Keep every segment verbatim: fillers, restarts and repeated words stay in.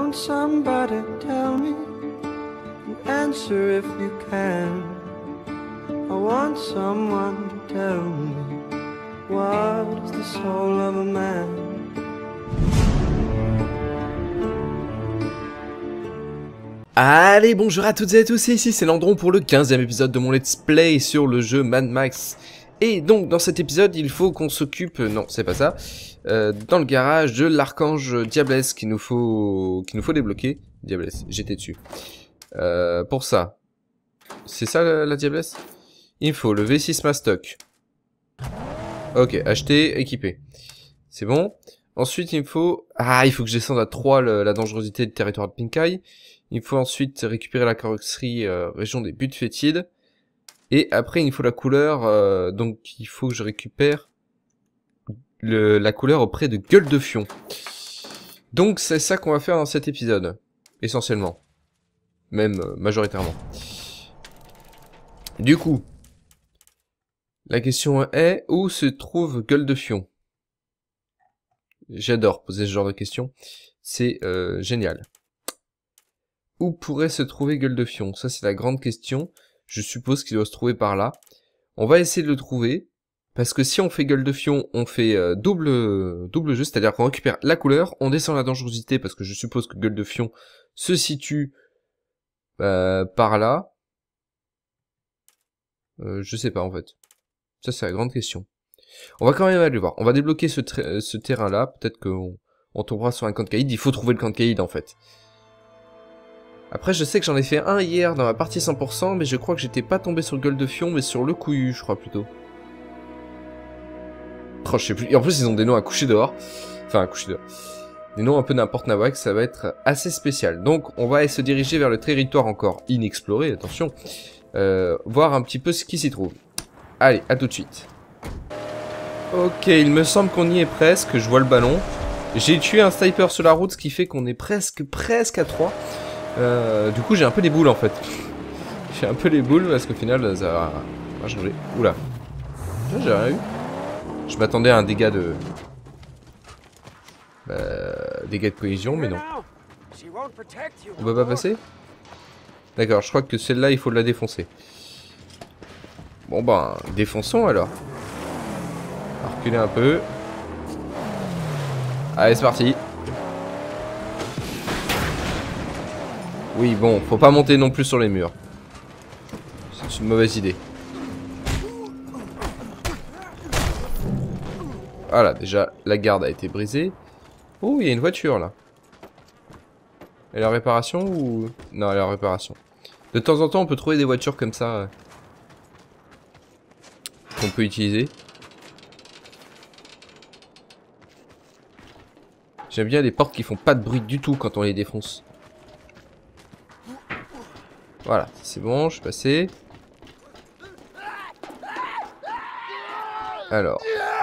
want somebody to tell me and answer if you can. I want someone to tell me what is the soul of a man. Allez, bonjour à toutes et à tous, et ici c'est Landron pour le quinzième épisode de mon let's play sur le jeu Mad Max. Et donc dans cet épisode il faut qu'on s'occupe, non c'est pas ça, euh, dans le garage de l'archange Diablesse qu'il nous faut qu'il nous faut débloquer. Diablesse, j'étais dessus. Euh, pour ça, c'est ça la, la Diablesse. Il me faut le V six Mastoc. Ok, acheter, équiper. C'est bon. Ensuite il me faut... Ah, il faut que je descende à trois le, la dangerosité du territoire de Pink-Eye. Il faut ensuite récupérer la carrosserie euh, région des buttes fétides. Et après, il faut la couleur. Euh, donc, il faut que je récupère le, la couleur auprès de Gueule de Fion. Donc, c'est ça qu'on va faire dans cet épisode. Essentiellement. Même euh, majoritairement. Du coup, la question est, où se trouve Gueule de Fion? J'adore poser ce genre de questions. C'est euh, génial. Où pourrait se trouver Gueule de Fion? Ça, c'est la grande question. Je suppose qu'il doit se trouver par là. On va essayer de le trouver. Parce que si on fait Gueule de Fion, on fait euh, double double jeu. C'est-à-dire qu'on récupère la couleur, on descend la dangerosité. Parce que je suppose que Gueule de Fion se situe euh, par là. Euh, je sais pas, en fait. Ça, c'est la grande question. On va quand même aller voir. On va débloquer ce, ce terrain-là. Peut-être qu'on on tombera sur un camp de caïd. Il faut trouver le camp de caïd, en fait. Après, je sais que j'en ai fait un hier dans ma partie cent pour cent, mais je crois que j'étais pas tombé sur Gueule de Fion, mais sur le couillu, je crois plutôt. Oh, je sais plus. Et en plus, ils ont des noms à coucher dehors. Enfin, à coucher dehors. Des noms un peu n'importe nawak, ça va être assez spécial. Donc, on va se diriger vers le territoire encore inexploré, attention. Euh, voir un petit peu ce qui s'y trouve. Allez, à tout de suite. Ok, il me semble qu'on y est presque, je vois le ballon. J'ai tué un sniper sur la route, ce qui fait qu'on est presque, presque à trois. Euh, du coup j'ai un peu les boules en fait. J'ai un peu les boules parce qu'au final ça va, va changer. Oula. J'ai rien eu. Je m'attendais à un dégât de... Euh, dégât de collision mais non. On peut pas passer? D'accord, je crois que celle-là il faut la défoncer. Bon ben, défonçons alors. On va reculer un peu. Allez c'est parti. Oui, bon, faut pas monter non plus sur les murs. C'est une mauvaise idée. Voilà, déjà, la garde a été brisée. Oh, il y a une voiture, là. Elle est en réparation ou... Non, elle est en réparation. De temps en temps, on peut trouver des voitures comme ça. Euh, qu'on peut utiliser. J'aime bien les portes qui font pas de bruit du tout quand on les défonce. Voilà, c'est bon, je suis passé. Alors.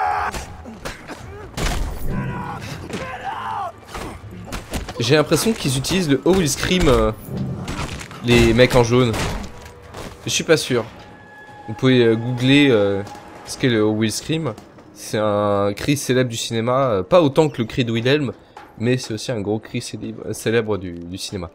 J'ai l'impression qu'ils utilisent le How Will Scream, euh, les mecs en jaune. Je suis pas sûr. Vous pouvez euh, googler euh, ce qu'est le How Will Scream. C'est un cri célèbre du cinéma. Euh, pas autant que le cri de Wilhelm, mais c'est aussi un gros cri célèbre, célèbre du, du cinéma.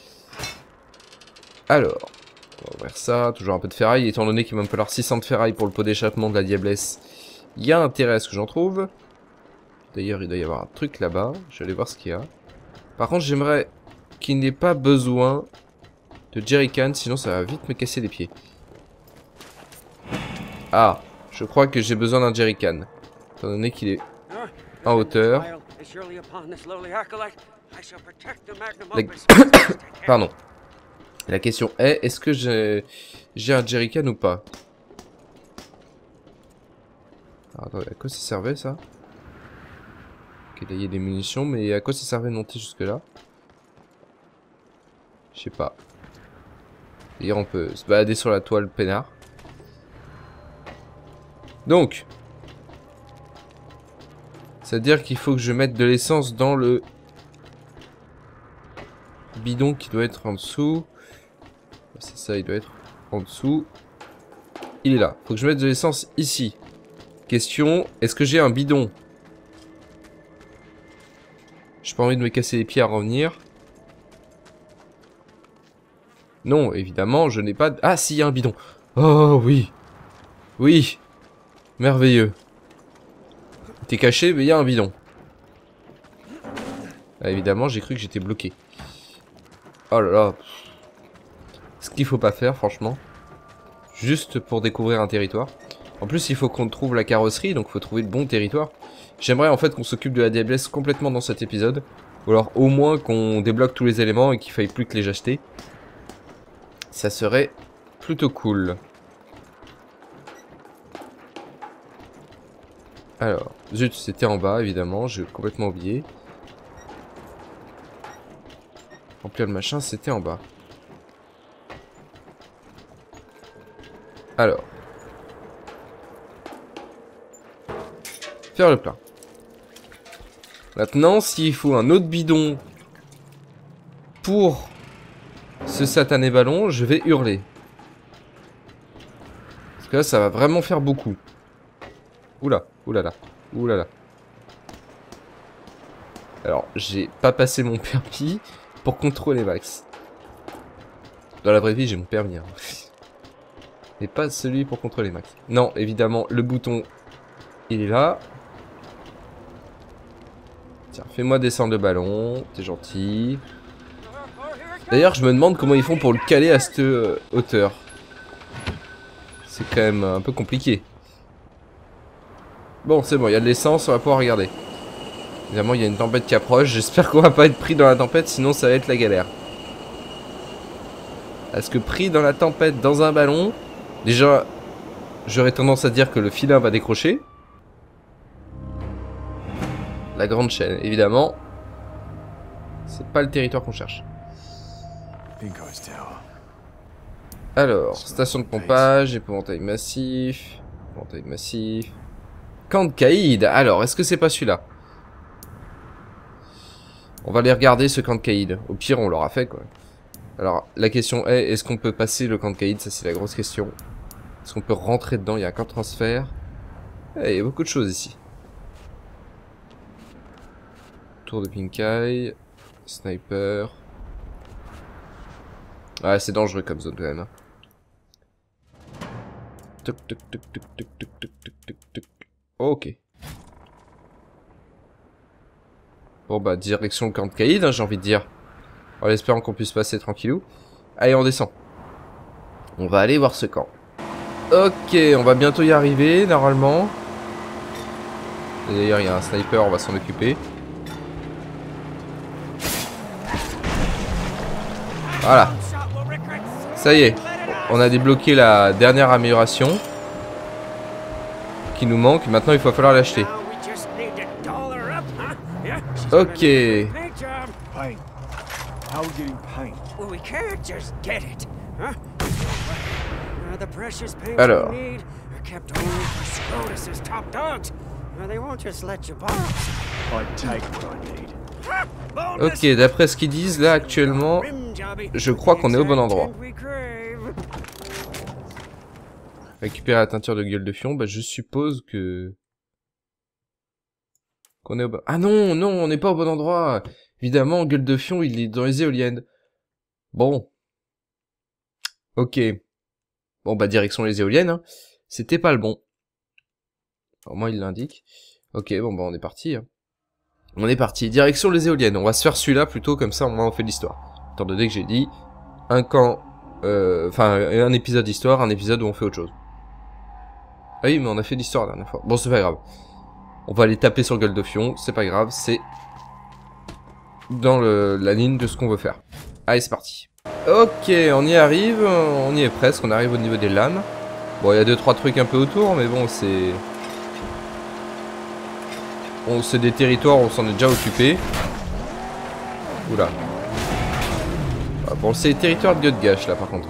Alors, on va ouvrir ça, toujours un peu de ferraille, étant donné qu'il va me falloir six cents de ferraille pour le pot d'échappement de la Diablesse. Il y a intérêt à ce que j'en trouve. D'ailleurs, il doit y avoir un truc là-bas, je vais aller voir ce qu'il y a. Par contre, j'aimerais qu'il n'ait pas besoin de jerrycan, sinon ça va vite me casser les pieds. Ah, je crois que j'ai besoin d'un jerrycan, étant donné qu'il est en hauteur. La... Pardon. La question est, est-ce que j'ai j'ai un jerrycan ou pas? Alors, attendez, à quoi ça servait ça? Ok, là il y a des munitions, mais à quoi ça servait de monter jusque là? Je sais pas. D'ailleurs on peut se balader sur la toile peinard. Donc, c'est-à-dire qu'il faut que je mette de l'essence dans le bidon qui doit être en dessous. C'est ça, il doit être en dessous. Il est là. Faut que je mette de l'essence ici. Question, est-ce que j'ai un bidon? J'ai pas envie de me casser les pieds à revenir. Non, évidemment, je n'ai pas... De... Ah, si, il y a un bidon. Oh, oui. Oui. Merveilleux. T'es caché, mais il y a un bidon. Ah, évidemment, j'ai cru que j'étais bloqué. Oh là là. Ce qu'il faut pas faire, franchement. Juste pour découvrir un territoire. En plus, il faut qu'on trouve la carrosserie, donc il faut trouver le bon territoire. J'aimerais en fait qu'on s'occupe de la Diablesse complètement dans cet épisode. Ou alors au moins qu'on débloque tous les éléments et qu'il faille plus que les acheter. Ça serait plutôt cool. Alors, zut, c'était en bas évidemment, j'ai complètement oublié. Remplir le machin, c'était en bas. Alors. Faire le plein. Maintenant, s'il faut un autre bidon pour ce satané ballon, je vais hurler. Parce que là, ça va vraiment faire beaucoup. Oula, oulala, oulala. Alors, j'ai pas passé mon permis pour contrôler Max. Dans la vraie vie, j'ai mon permis. Hein. Et pas celui pour contrôler Max. Non, évidemment, le bouton, il est là. Tiens, fais-moi descendre le ballon, t'es gentil. D'ailleurs, je me demande comment ils font pour le caler à cette euh, hauteur. C'est quand même un peu compliqué. Bon, c'est bon, il y a de l'essence, on va pouvoir regarder. Évidemment, il y a une tempête qui approche. J'espère qu'on va pas être pris dans la tempête, sinon ça va être la galère. Parce que pris dans la tempête, dans un ballon... Déjà, j'aurais tendance à dire que le filin va décrocher. La grande chaîne, évidemment. C'est pas le territoire qu'on cherche. Alors, station de pompage, épouvantail massif. Épouvantail massif. Camp de Caïd. Alors, est-ce que c'est pas celui-là? On va aller regarder ce camp de Caïd. Au pire, on l'aura fait, quoi. Alors, la question est, est-ce qu'on peut passer le camp de Caïd? Ça, c'est la grosse question. Est-ce qu'on peut rentrer dedans? Il y a un camp de transfert. Eh, il y a beaucoup de choses ici. Tour de Pinkai. Sniper. Ouais, c'est dangereux comme zone, quand même. Hein. Toc, toc, toc, toc, toc, toc, toc, toc, toc, toc. Ok. Bon, bah, direction le camp de Caïd, hein, j'ai envie de dire. En espérant qu'on puisse passer tranquillou. Allez, on descend. On va aller voir ce camp. Ok, on va bientôt y arriver, normalement. D'ailleurs, il y a un sniper, on va s'en occuper. Voilà. Ça y est. On a débloqué la dernière amélioration. Qui nous manque. Maintenant, il va falloir l'acheter. Ok. How are we getting paint? Well, we can't just get it, huh? Uh, the precious paints Alors. we need are kept only for Scrotus's top dogs. Uh, they won't just let you borrow. I take what I need. Ok, d'après ce qu'ils disent là actuellement, je crois qu'on est au bon endroit. Récupérer la teinture de gueule de fion, bah je suppose que qu'on est au bon. Ah non, non, on n'est pas au bon endroit. Évidemment, gueule de fion, il est dans les éoliennes. Bon. Ok. Bon, bah, direction les éoliennes. Hein. C'était pas le bon. Au moins, il l'indique. Ok, bon, bah, on est parti. Hein. On est parti. Direction les éoliennes. On va se faire celui-là plutôt, comme ça, au moins, on fait de l'histoire. Étant donné que j'ai dit un camp... Enfin, euh, un épisode d'histoire, un épisode où on fait autre chose. Ah oui, mais on a fait l'histoire la dernière fois. Bon, c'est pas grave. On va aller taper sur gueule de fion. C'est pas grave, c'est... dans le, la ligne de ce qu'on veut faire. Allez, c'est parti. Ok, on y arrive, on y est presque, on arrive au niveau des lames. Bon, il y a deux trois trucs un peu autour, mais bon, c'est... Bon, c'est des territoires, on s'en est déjà occupé. Oula. Ah, bon, c'est les territoires de Godgash, là, par contre.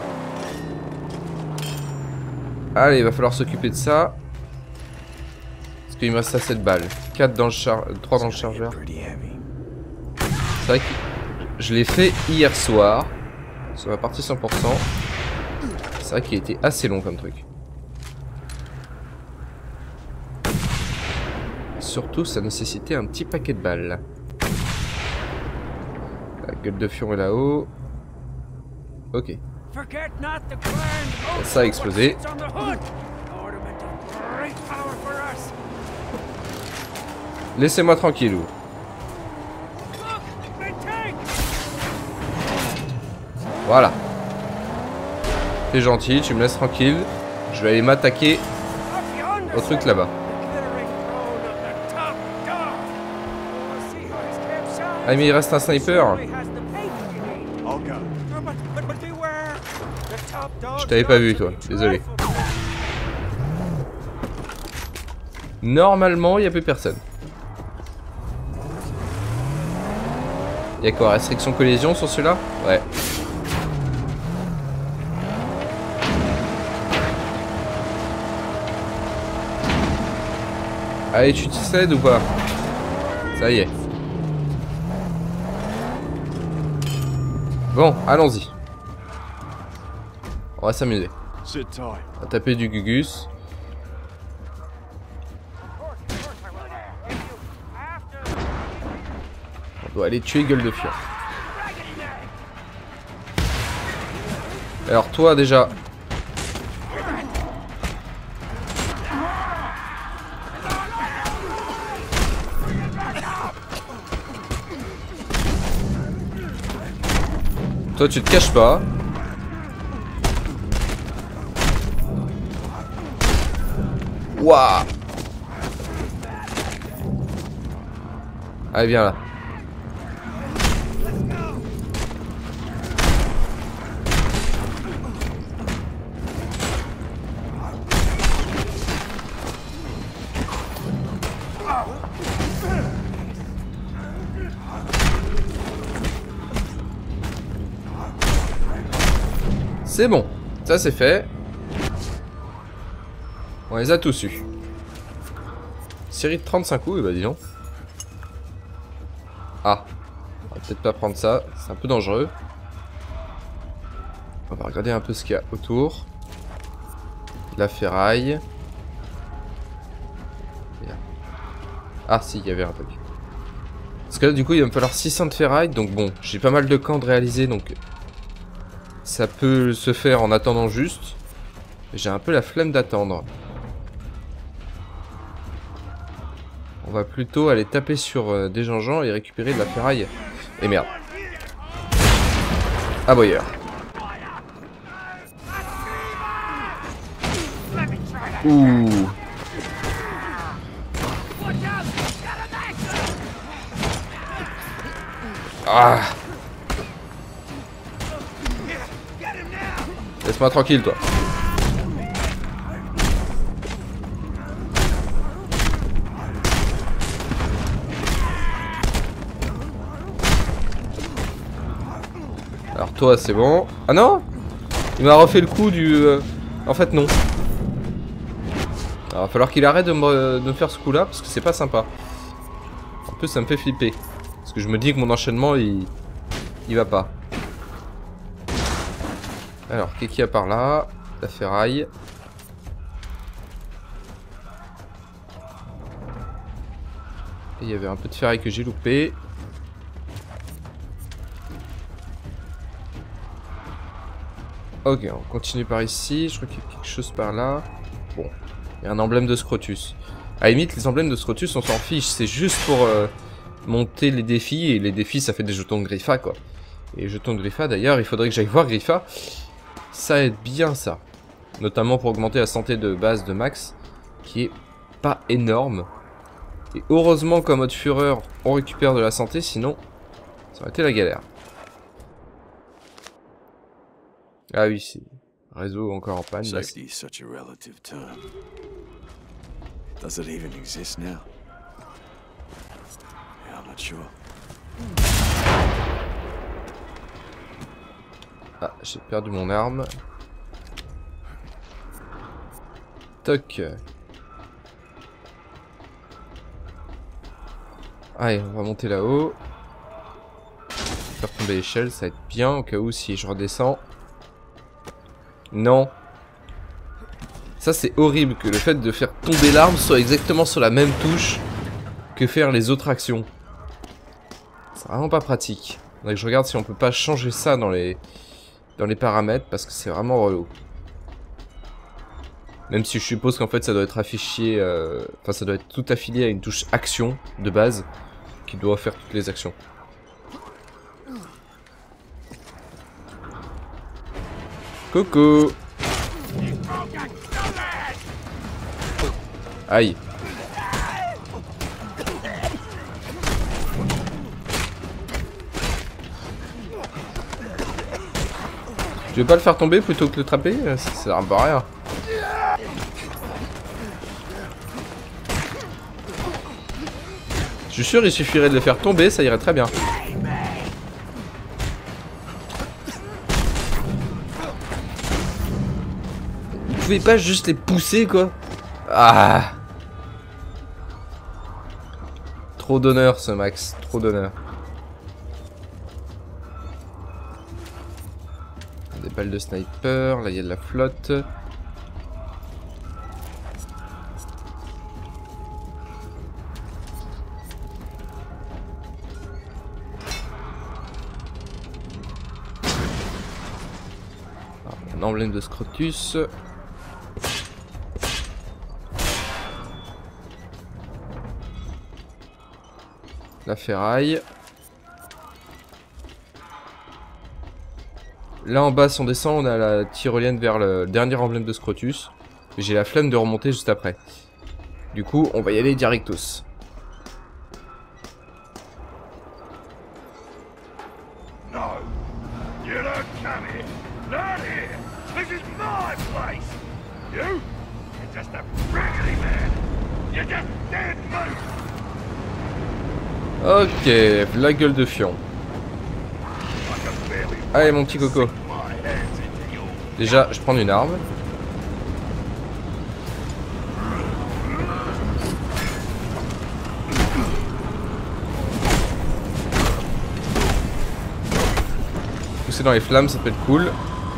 Allez, il va falloir s'occuper de ça. Parce qu'il me reste assez de balles. quatre dans le char... trois dans le chargeur. C'est vrai que je l'ai fait hier soir. Sur la partie cent pour cent. C'est vrai qu'il était assez long comme truc. Surtout, ça nécessitait un petit paquet de balles. La gueule de fion est là-haut. Ok. forget not the grand Ça a explosé. on the hood. Ornament of great power for us. Laissez-moi tranquille. Look, the tank. Voilà. T'es gentil, tu me laisses tranquille. Je vais aller m'attaquer Up yonder, au truc sir. là-bas. The glittering throne of the top dog. I'll see how his camp shines. Ah mais il reste un sniper. He has the paper you need. I'll go. Oh, but, but, but beware. The top dog Je t'avais pas vu knows to toi, be désolé. trifle. Normalement, il n'y a plus personne. Il y a quoi, restriction collision sur celui-là? Ouais. Allez, tu te cèdes ou pas? Ça y est. Bon, allons-y. On va s'amuser. Sit tight. On va taper du Gugus. On doit aller tuer Gueule de Fion. Alors toi déjà. Toi tu te caches pas. Waouh. Allez viens là. C'est bon, ça c'est fait. On les a tous eus. Série de trente-cinq coups, bah dis donc. Ah, on va peut-être pas prendre ça, c'est un peu dangereux. On va regarder un peu ce qu'il y a autour. La ferraille. Ah si, il y avait un truc. Parce que là du coup il va me falloir six cents de ferraille, donc bon, j'ai pas mal de camps de réaliser, donc ça peut se faire en attendant juste. J'ai un peu la flemme d'attendre. On va plutôt aller taper sur euh, des gens et récupérer de la ferraille. Et merde. Aboyeur. Ouh. Ah. Laisse-moi tranquille, toi. Alors toi, c'est bon. Ah non? Il m'a refait le coup du... Euh... En fait, non. Alors, il va falloir qu'il arrête de me, de me faire ce coup-là, parce que c'est pas sympa. En plus, ça me fait flipper. Parce que je me dis que mon enchaînement, il... Il va pas. Alors, qu'est-ce qu'il y a par là? La ferraille. Et il y avait un peu de ferraille que j'ai loupé. Ok, on continue par ici. Je crois qu'il y a quelque chose par là. Bon, il y a un emblème de Scrotus. À la limite, les emblèmes de Scrotus, on s'en fiche. C'est juste pour euh, monter les défis. Et les défis, ça fait des jetons de Griffa, quoi. Et les jetons de Griffa, d'ailleurs, il faudrait que j'aille voir Griffa. Ça aide bien, ça. Notamment pour augmenter la santé de base de Max, qui est pas énorme. Et heureusement qu'en mode fureur, on récupère de la santé, sinon, ça aurait été la galère. Ah oui, c'est réseau encore en panne. Là, Safety is such a relative term. Does it even exist now? Yeah, I'm not sure. Ah, j'ai perdu mon arme. Toc. Allez, on va monter là-haut. Faire tomber l'échelle, ça va être bien au cas où si je redescends. Non. Ça c'est horrible que le fait de faire tomber l'arme soit exactement sur la même touche que faire les autres actions. C'est vraiment pas pratique. Faudrait que je regarde si on peut pas changer ça dans les dans les paramètres parce que c'est vraiment relou. Même si je suppose qu'en fait ça doit être affiché, euh... enfin ça doit être tout affilié à une touche action de base qui doit faire toutes les actions. Coucou. Aïe. Tu veux pas le faire tomber plutôt que le trapper? Ça sert à rien. Je suis sûr il suffirait de le faire tomber, ça irait très bien. Vous pouvez pas juste les pousser quoi? Ah. Trop d'honneur ce Max, trop d'honneur. Des balles de sniper, là il y a de la flotte. Un emblème de Scrotus. La ferraille. Là en bas si on descend on a la tyrolienne vers le dernier emblème de Scrotus. J'ai la flemme de remonter juste après. Du coup on va y aller directos. No, you don't come here. Not here. This is my place. You? You're just a raggedy man. You're just dead meat. Ok, la gueule de fion. Allez mon petit coco. Déjà, je prends une arme. Pousser dans les flammes, ça peut être cool.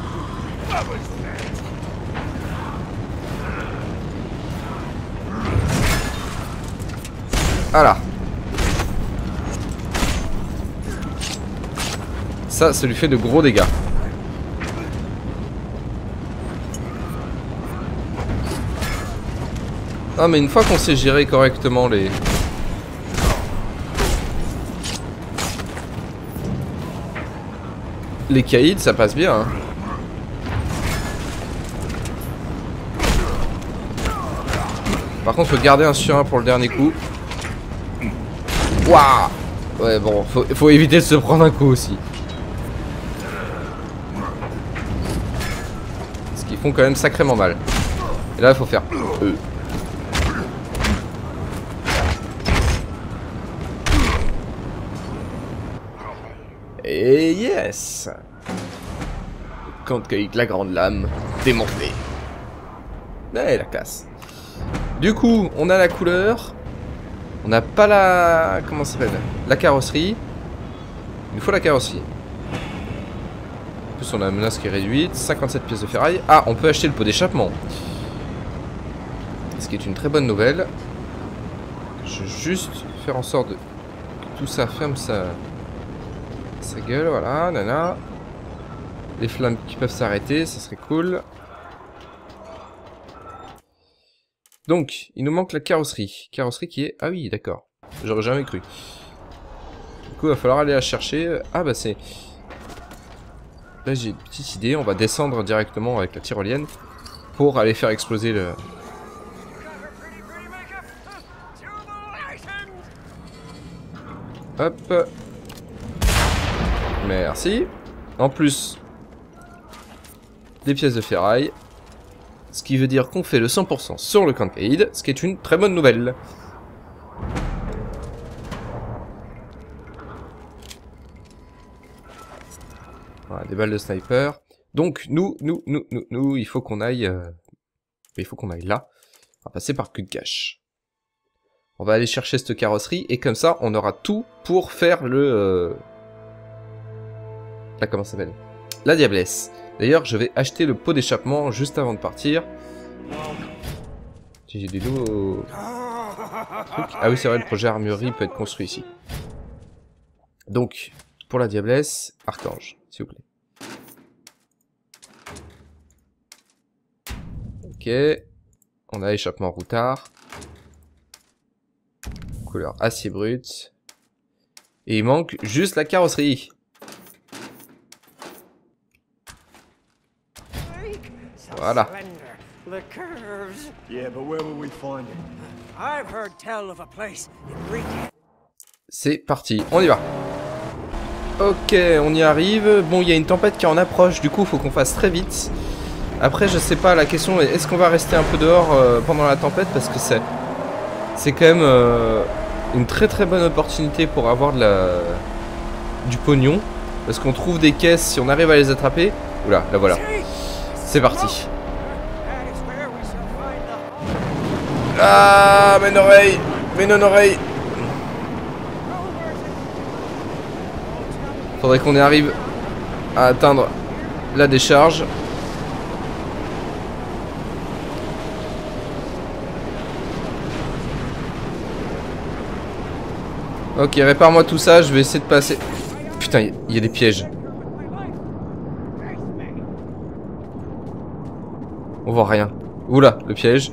Voilà. Ça, ça lui fait de gros dégâts. Ah mais une fois qu'on sait gérer correctement les... Les caïds, ça passe bien. Hein. Par contre, faut garder un sur un pour le dernier coup. Waouh. Ouais bon, faut, faut éviter de se prendre un coup aussi. Parce qu'ils font quand même sacrément mal. Et là, il faut faire... Euh. Et yes. Quand cueille la grande lame, démonté. Eh, la classe. Du coup, on a la couleur. On n'a pas la... Comment ça s'appelle? La carrosserie. Il nous faut la carrosserie. En plus, on a la menace qui est réduite. cinquante-sept pièces de ferraille. Ah, on peut acheter le pot d'échappement. Ce qui est une très bonne nouvelle. Je vais juste faire en sorte de... que tout ça ferme sa... sa gueule. Voilà, nana. Les flammes qui peuvent s'arrêter, ça serait cool. Donc, il nous manque la carrosserie. Carrosserie qui est... Ah oui, d'accord. J'aurais jamais cru. Du coup, il va falloir aller la chercher. Ah bah c'est... Là, j'ai une petite idée. On va descendre directement avec la tyrolienne pour aller faire exploser le... Hop. Merci. En plus, des pièces de ferraille. Ce qui veut dire qu'on fait le cent pour cent sur le Campcaïd, ce qui est une très bonne nouvelle. Voilà, des balles de sniper. Donc, nous, nous, nous, nous, nous, il faut qu'on aille... Euh... Il faut qu'on aille là. On va passer par cul de cache. On va aller chercher cette carrosserie, et comme ça, on aura tout pour faire le... Euh... Là, comment ça s'appelle? La diablesse. D'ailleurs, je vais acheter le pot d'échappement juste avant de partir. J'ai des nouveaux trucs. Ah oui, c'est vrai, le projet armurerie peut être construit ici. Donc, pour la diablesse, archange, s'il vous plaît. Ok. On a échappement routard. Couleur acier brut. Et il manque juste la carrosserie. Voilà. The curves. Yeah, but where will we find it? I've heard tell of a place in Riga. C'est parti, on y va. Ok, on y arrive. Bon, il y a une tempête qui est en approche, du coup, il faut qu'on fasse très vite. Après, je sais pas, la question est, est-ce qu'on va rester un peu dehors euh, pendant la tempête? Parce que c'est c'est quand même euh, une très très bonne opportunité pour avoir de la du pognon. Parce qu'on trouve des caisses, si on arrive à les attraper. Oula, là voilà. C'est parti. Ah, mes oreilles, mes non-oreilles. Faudrait qu'on y arrive à atteindre la décharge. Ok, répare-moi tout ça, je vais essayer de passer. Putain, il y, y a des pièges. On voit rien. Oula, le piège.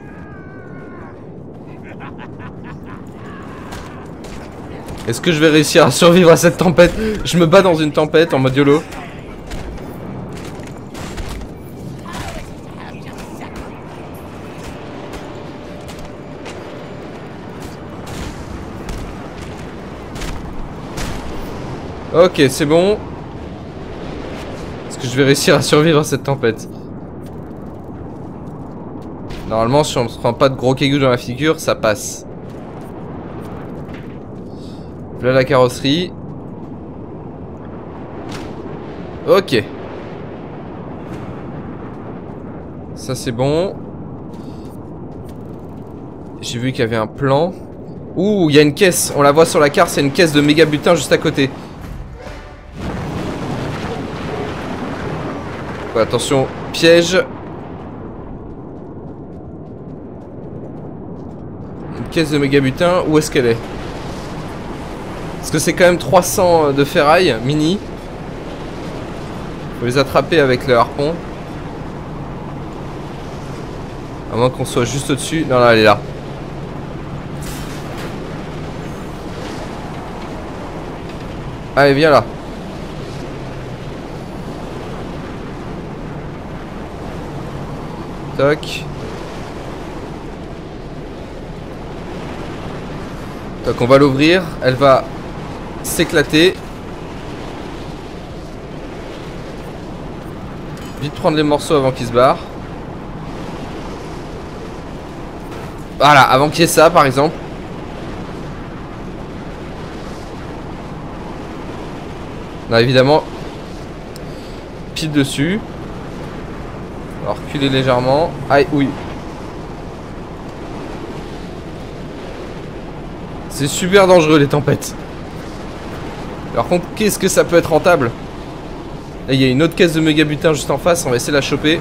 Est-ce que je vais réussir à survivre à cette tempête? Je me bats dans une tempête en mode YOLO. Ok, c'est bon. Est-ce que je vais réussir à survivre à cette tempête? Normalement, si on ne se prend pas de gros cailloux dans la figure, ça passe. Là la carrosserie. Ok. Ça c'est bon. J'ai vu qu'il y avait un plan. Ouh, il y a une caisse. On la voit sur la carte, c'est une caisse de méga butin juste à côté. Ouais, attention, piège. Une caisse de méga butin, où est-ce qu'elle est? Parce que c'est quand même trois cents de ferraille, mini. Faut les attraper avec le harpon. À moins qu'on soit juste au-dessus. Non, non, elle est là. Allez, viens là. Toc. Toc, on va l'ouvrir. Elle va s'éclater. Vite prendre les morceaux avant qu'ils se barrent. Voilà, avant qu'il y ait ça par exemple. Là évidemment, pile dessus. On va reculer légèrement. Aïe, oui. C'est super dangereux les tempêtes. Par contre, qu'est-ce que ça peut être rentable? Là, il y a une autre caisse de méga butin juste en face. On va essayer de la choper.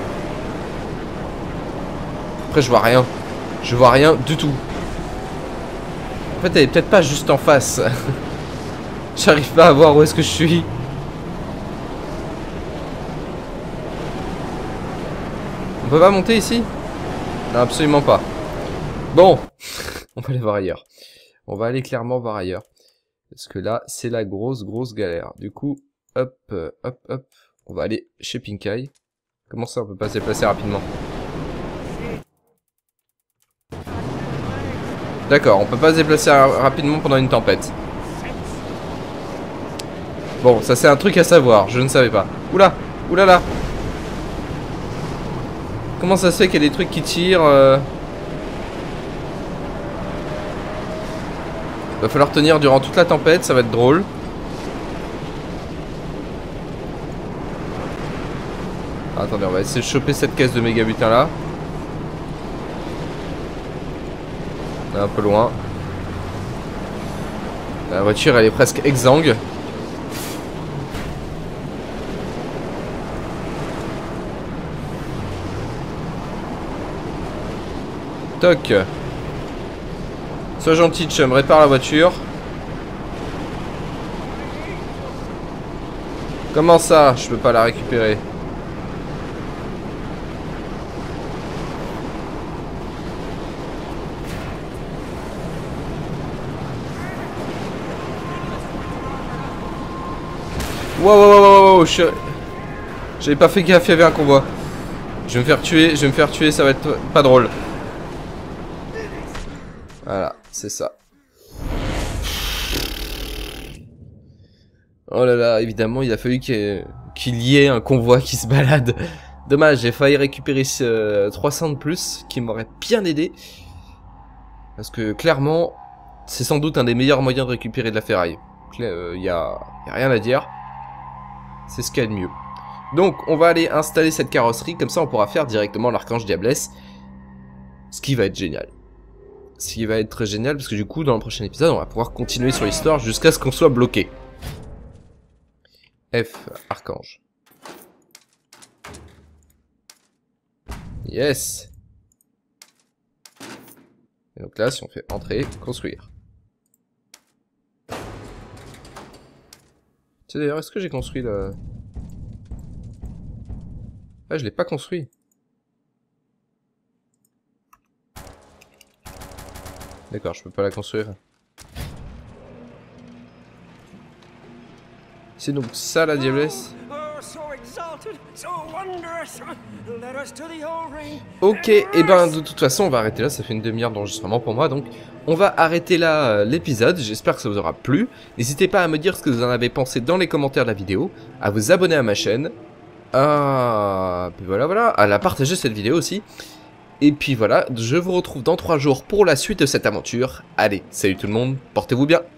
Après, je vois rien. Je vois rien du tout. En fait, elle est peut-être pas juste en face. J'arrive pas à voir où est-ce que je suis. On peut pas monter ici? Non, absolument pas. Bon. On va aller voir ailleurs. On va aller clairement voir ailleurs. Parce que là, c'est la grosse, grosse galère. Du coup, hop, hop, hop. On va aller chez Pink Eye. Comment ça, on peut pas se déplacer rapidement? D'accord, on peut pas se déplacer rapidement pendant une tempête. Bon, ça c'est un truc à savoir, je ne savais pas. Oula, oulala. Comment ça se fait qu'il y a des trucs qui tirent euh... Va falloir tenir durant toute la tempête, ça va être drôle. Attendez, on va essayer de choper cette caisse de méga butin là. On est un peu loin. La voiture elle est presque exsangue. Toc. Sois gentil, chum, répare la voiture. Comment ça, je peux pas la récupérer? Wow, wow, wow, wow, wow, je... J'avais pas fait gaffe, il y avait un convoi. Je vais me faire tuer, je vais me faire tuer, ça va être pas drôle. Voilà, c'est ça. Oh là là, évidemment, il a fallu qu'il qu'il y ait un convoi qui se balade. Dommage, j'ai failli récupérer euh, trois cents de plus, qui m'aurait bien aidé. Parce que clairement, c'est sans doute un des meilleurs moyens de récupérer de la ferraille. Il euh, y, a, y a rien à dire. C'est ce qu'il y a de mieux. Donc, on va aller installer cette carrosserie, comme ça on pourra faire directement l'Archange Diablesse. Ce qui va être génial. Ce qui va être génial, parce que du coup, dans le prochain épisode, on va pouvoir continuer sur l'histoire jusqu'à ce qu'on soit bloqué. F, Archange. Yes. Et donc là, si on fait entrer, construire. Tu sais d'ailleurs, est-ce que j'ai construit le... Ah, je l'ai pas construit. D'accord, je peux pas la construire. C'est donc ça la diablesse. Ok, et eh ben de toute façon on va arrêter là, ça fait une demi-heure d'enregistrement pour moi, donc on va arrêter là euh, l'épisode, j'espère que ça vous aura plu. N'hésitez pas à me dire ce que vous en avez pensé dans les commentaires de la vidéo, à vous abonner à ma chaîne, à... Puis voilà, voilà, à la partager cette vidéo aussi. Et puis voilà, je vous retrouve dans trois jours pour la suite de cette aventure. Allez, salut tout le monde, portez-vous bien.